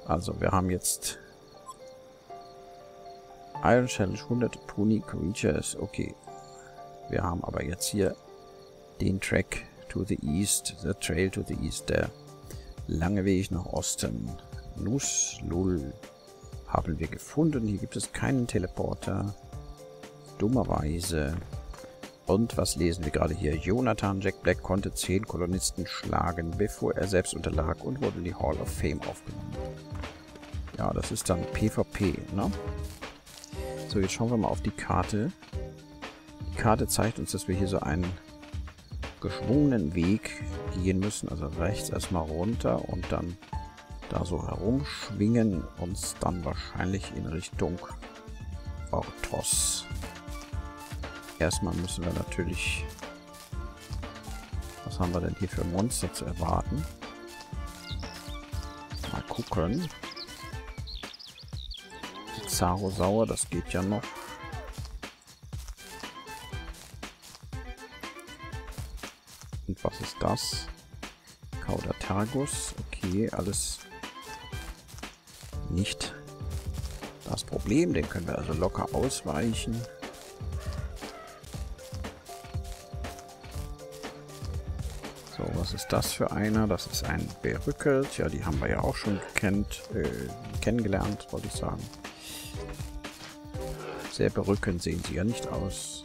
Also, wir haben jetzt Iron Challenge 100 Pony Creatures. Okay. Wir haben aber jetzt hier den Track to the East, the Trail to the East, der lange Weg nach Osten. Nuss-Lull haben wir gefunden. Hier gibt es keinen Teleporter. Dummerweise. Und was lesen wir gerade hier? Jonathan Jack Black konnte 10 Kolonisten schlagen, bevor er selbst unterlag und wurde in die Hall of Fame aufgenommen. Ja, das ist dann PvP, ne? So, jetzt schauen wir mal auf die Karte. Die Karte zeigt uns, dass wir hier so einen geschwungenen Weg gehen müssen. Also rechts erstmal runter und dann da so herumschwingen. Uns dann wahrscheinlich in Richtung Orthos. Erstmal müssen wir natürlich... Was haben wir denn hier für Monster zu erwarten? Mal gucken. Xarosaur, das geht ja noch. Und was ist das? Caudatargus. Okay, alles nicht das Problem. Den können wir also locker ausweichen. So, was ist das für einer? Das ist ein Berückelt. Ja, die haben wir ja auch schon kennengelernt, wollte ich sagen. Sehr berückend sehen sie ja nicht aus.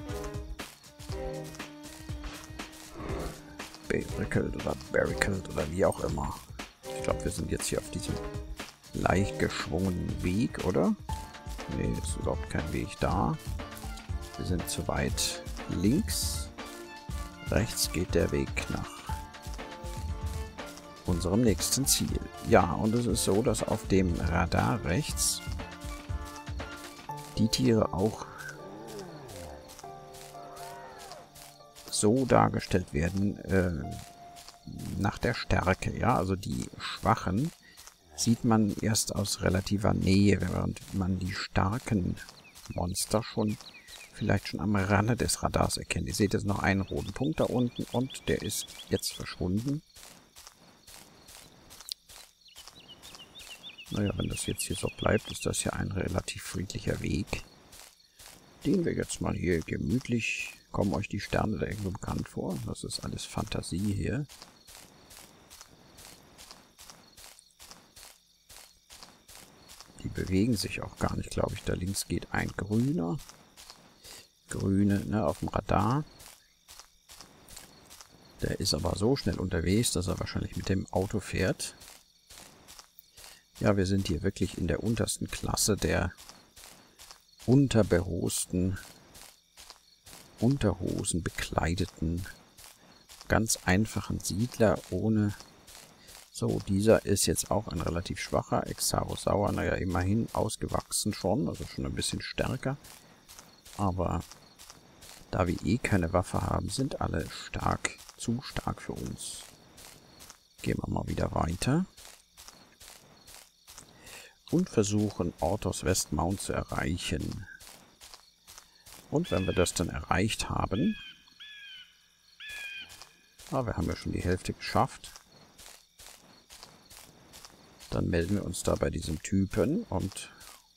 Berückelt oder Berückelt oder wie auch immer. Ich glaube, wir sind jetzt hier auf diesem leicht geschwungenen Weg, oder? Nee, ist überhaupt kein Weg da. Wir sind zu weit links. Rechts geht der Weg nach unserem nächsten Ziel. Ja, und es ist so, dass auf dem Radar rechts die Tiere auch so dargestellt werden, nach der Stärke. Ja, also die Schwachen sieht man erst aus relativer Nähe, während man die starken Monster vielleicht schon am Rande des Radars erkennt. Ihr seht jetzt noch einen roten Punkt da unten und der ist jetzt verschwunden. Naja, wenn das jetzt hier so bleibt, ist das ja ein relativ friedlicher Weg, den wir jetzt mal hier gemütlich... Kommen euch die Sterne da irgendwo bekannt vor? Das ist alles Fantasie hier. Die bewegen sich auch gar nicht, glaube ich. Da links geht ein grüner. Grüne, ne, auf dem Radar. Der ist aber so schnell unterwegs, dass er wahrscheinlich mit dem Auto fährt. Ja, wir sind hier wirklich in der untersten Klasse der unterbehosten, Unterhosen bekleideten, ganz einfachen Siedler ohne... So, dieser ist jetzt auch ein relativ schwacher Xarosaur. Naja, immerhin ausgewachsen schon, also schon ein bisschen stärker. Aber da wir eh keine Waffe haben, sind alle stark, zu stark für uns. Gehen wir mal wieder weiter. Und versuchen, Orthos Westmount zu erreichen. Und wenn wir das dann erreicht haben... Ah, wir haben ja schon die Hälfte geschafft. Dann melden wir uns da bei diesem Typen und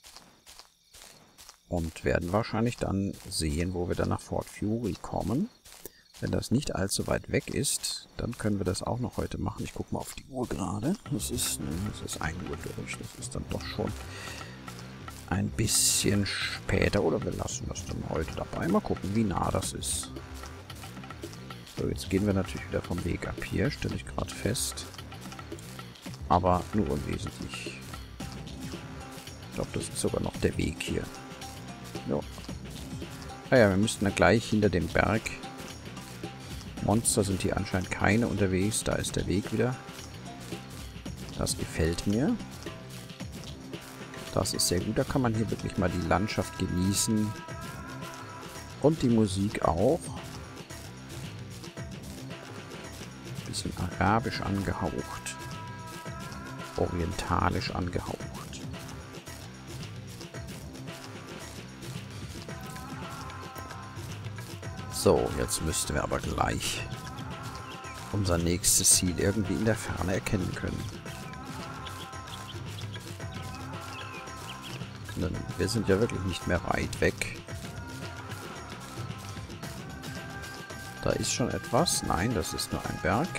werden wahrscheinlich dann sehen, wo wir dann nach Fort Fury kommen. Wenn das nicht allzu weit weg ist, dann können wir das auch noch heute machen. Ich gucke mal auf die Uhr gerade. Das ist 1 Uhr durch. Das ist dann doch schon ein bisschen später. Oder wir lassen das dann heute dabei. Mal gucken, wie nah das ist. So, jetzt gehen wir natürlich wieder vom Weg ab hier. Stelle ich gerade fest. Aber nur unwesentlich. Ich glaube, das ist sogar noch der Weg hier. Ja. Naja, wir müssten da gleich hinter dem Berg. Monster sind hier anscheinend keine unterwegs. Da ist der Weg wieder. Das gefällt mir. Das ist sehr gut. Da kann man hier wirklich mal die Landschaft genießen. Und die Musik auch. Bisschen arabisch angehaucht. Orientalisch angehaucht. So, jetzt müssten wir aber gleich unser nächstes Ziel irgendwie in der Ferne erkennen können. Wir sind ja wirklich nicht mehr weit weg. Da ist schon etwas. Nein, das ist nur ein Berg.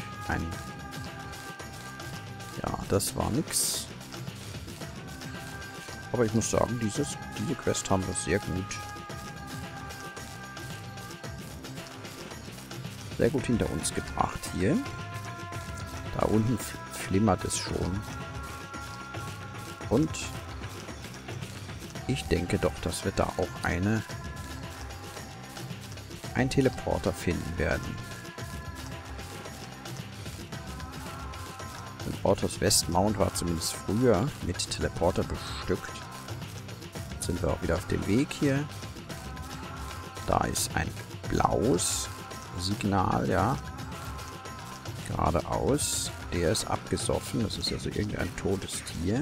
Ja, das war nix. Aber ich muss sagen, diese Quest haben wir sehr gut hinter uns gebracht hier. Da unten flimmert es schon. Und ich denke doch, dass wir da auch einen Teleporter finden werden. Und Orthos Westmount war zumindest früher mit Teleporter bestückt. Jetzt sind wir auch wieder auf dem Weg hier. Da ist ein blaues Signal, ja. Geradeaus. Der ist abgesoffen. Das ist also irgendein totes Tier.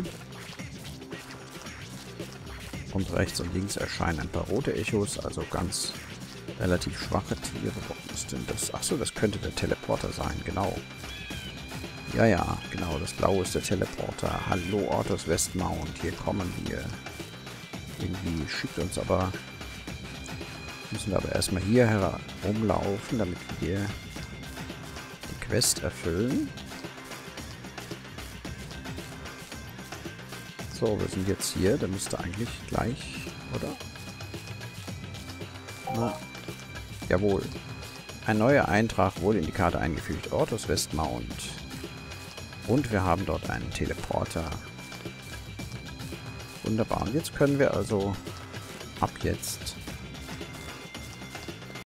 Und rechts und links erscheinen ein paar rote Echos, also ganz relativ schwache Tiere. Wo ist denn das? Achso, das könnte der Teleporter sein, genau. Ja, genau, das Blaue ist der Teleporter. Hallo, Orthos Westmount, hier kommen wir. Irgendwie schickt uns aber... Müssen wir aber erstmal hier herumlaufen, damit wir die Quest erfüllen. So, wir sind jetzt hier. Der müsste eigentlich gleich, oder? Na, jawohl. Ein neuer Eintrag wurde in die Karte eingefügt. Orthos Westmount. Und wir haben dort einen Teleporter. Wunderbar. Und jetzt können wir also ab jetzt